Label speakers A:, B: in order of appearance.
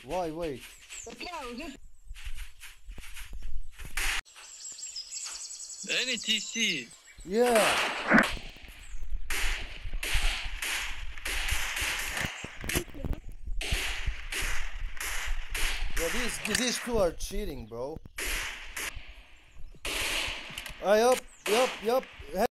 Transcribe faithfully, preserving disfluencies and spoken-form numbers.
A: Why? Wait.
B: Any T C.
A: Yeah. Yeah, these these two are cheating, bro. Ah, yup, yup, yup.